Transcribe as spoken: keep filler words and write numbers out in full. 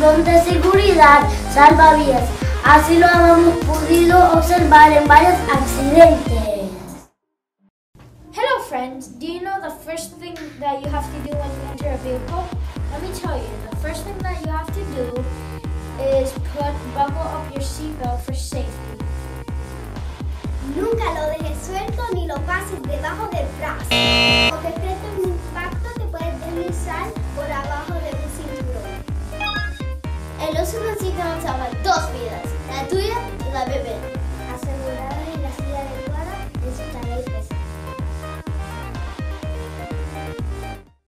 cinturón de seguridad salvavidas. Así lo hemos podido observar en varios accidentes. Hello friends, do you know the first thing that you have to do when you enter a vehicle? Let me tell you, the first thing that you have to do is put buckle up your seatbelt for safety. Nunca lo dejes suelto ni lo pases debajo del brazo. O te frente un impacto te puedes deslizar por abajo de un cinturón. El uso del cinturón salva dos vidas, la tuya y la bebé.